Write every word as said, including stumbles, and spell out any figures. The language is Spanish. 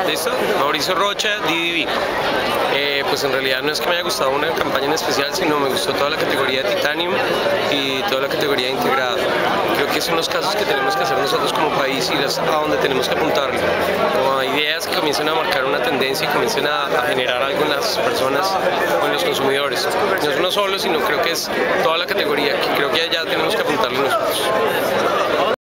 ¿Listo? Mauricio Rocha, D D B. Eh, pues en realidad no es que me haya gustado una campaña en especial, sino me gustó toda la categoría de Titanium y toda la categoría integrada. Creo que son los casos que tenemos que hacer nosotros como país y es a donde tenemos que apuntarle. Como ideas que comiencen a marcar una tendencia y comiencen a, a generar algo en las personas o en los consumidores. No es uno solo, sino creo que es toda la categoría, que creo que allá tenemos que apuntarle nosotros.